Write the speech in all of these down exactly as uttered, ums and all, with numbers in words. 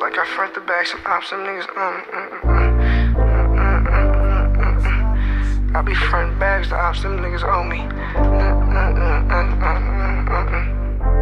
like I front the back, some ops, some niggas, um, mm, mm, mm, mm, mm, mm, mm. I be front bags, the ops, them niggas owe me. Mm, mm, mm, mm, mm, mm, mm.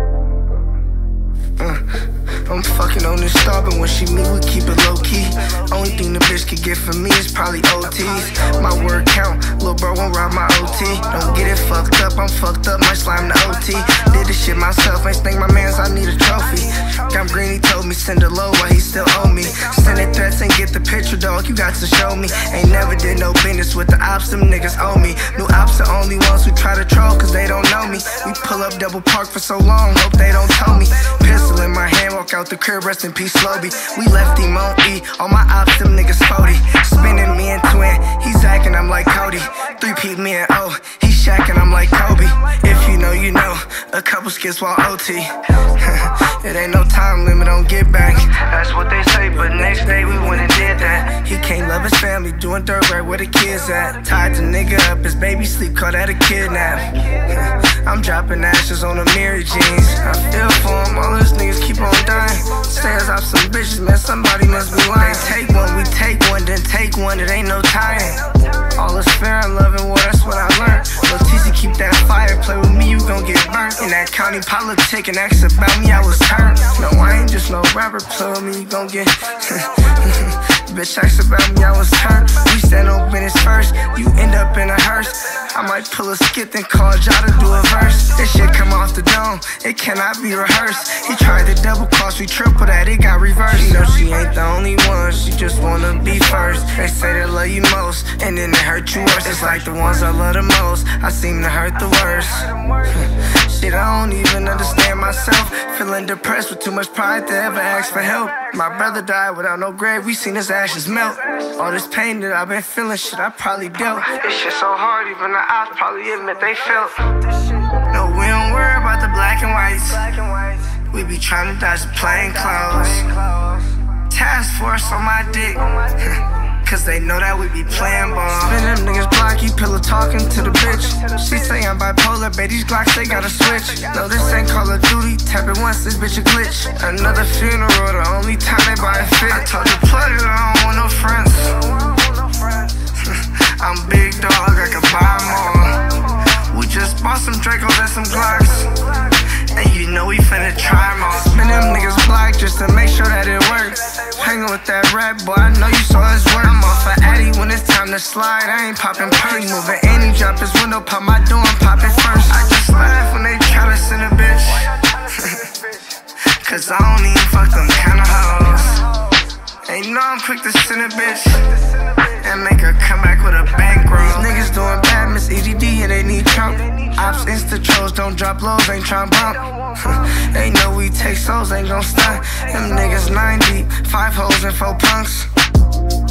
Uh, I'm fucking on this star, but when she meet, we keep it low-key. Only thing the bitch could get from me is probably O Ts. My word count, lil' bro won't ride my O T. Don't get it fucked up, I'm fucked up, might slime the O T. Did this shit myself, ain't think my mans, I need a trophy. I'm green, he told me send it low while he still owe me. Sending threats and get the picture, dog, you got to show me. Ain't never did no business with the ops, them niggas owe me. New ops the only ones who try to troll, cause they don't know me. We pull up double park for so long, hope they don't tow me. Pistol in my hand, walk out the crib, rest in peace, Slowby. We left him on E, all my ops, them niggas forty. Spinning me and Twin, he's acting, I'm like Cody. Three P me and O, he's shacking, I'm like Kobe. If you know, you know, a couple skits while O T. It ain't no time limit on get back. That's what they say, but next day we went and did that. He can't love his family, doing dirt right where the kids at. Tied the nigga up, his baby sleep, call that a kidnap. I'm dropping ashes on the mirror jeans. I feel for him, all those niggas keep on dying. Stairs off some bitches, man, somebody must be lying. They take one, we take one, then take one, it ain't no tying. All is fair and love and war, that's what I learned. Lil' T C, keep that fire, play with me, you gon' get burnt. In that county politic and ask about me, I was turned. No, I ain't just no rapper, play with me, you gon' get bitch, ask about me, I was turned. We stand on business first, you end up in a hearse. I might pull a skit and call Dada to do a verse. This shit come off the dome, it cannot be rehearsed. He tried to double cross, we triple that, it got reversed. You know she ain't the only one, she just wanna be first. They say they love you most, and then they hurt you worse. It's like the ones I love the most, I seem to hurt the worst. Shit, I don't even understand myself. Feeling depressed with too much pride to ever ask for help. My brother died without no grave, we seen his ashes melt. All this pain that I've been feeling, shit I probably dealt. This shit so hard, even the ops probably admit they felt. No, we don't worry about the black and whites. We be trying to dodge the plain clothes. Task force on my dick, cause they know that we be playing ball. Spin them niggas blocky, pillow talking to the bitch. She say I'm bipolar, babe, these Glocks, they gotta switch. No, this ain't Call of Duty, tap it once, this bitch a glitch. Another funeral, the only time they buy a fit. I told the plug that I don't want no friends. I'm big dog, I can buy them all. We just bought some Dracos and some Glocks, and you know we finna try them all. Spin them niggas block just to make sure that it works. Hanging with that rap boy, I know you saw his work. I'm off of Addy when it's time to slide, I ain't popping perks. Moving any drop his window, pop my door, I'm popping first. I just laugh when they try to send a bitch, cause I don't even fuck them kinda hoes. And you know I'm quick to send a bitch and make her come back with a bankroll. These niggas doing bad, Miss E D D, and they need Trump. Ops insta trolls, don't drop lows, ain't tryna bump. They know we take souls, ain't gon' stunt. Them niggas nine deep, five hoes and four punks.